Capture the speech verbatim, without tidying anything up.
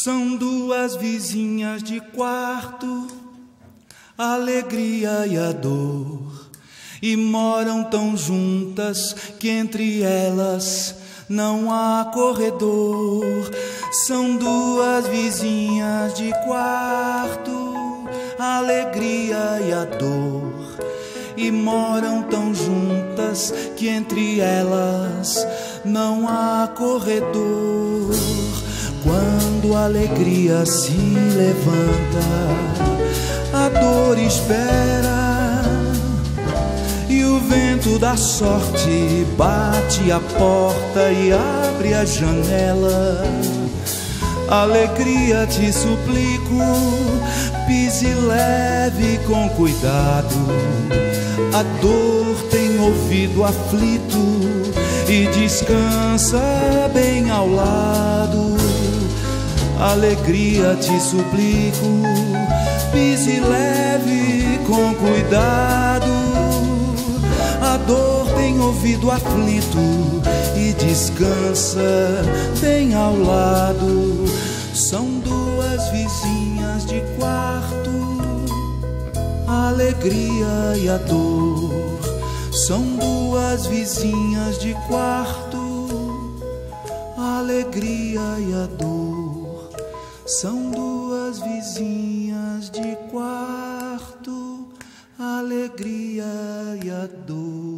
São duas vizinhas de quarto, a alegria e a dor, e moram tão juntas que entre elas não há corredor. São duas vizinhas de quarto, a alegria e a dor, e moram tão juntas que entre elas não há corredor. Quando a alegria se levanta, a dor espera, e o vento da sorte bate a porta e abre a janela. Alegria, te suplico, pise leve com cuidado. A dor tem ouvido aflito e descansa bem ao lado. Alegria, te suplico, pise leve com cuidado. A dor tem ouvido aflito e descansa bem ao lado. São duas vizinhas de quarto, a alegria e a dor. São duas vizinhas de quarto, a alegria e a dor. São duas vizinhas de quarto, a alegria e a dor.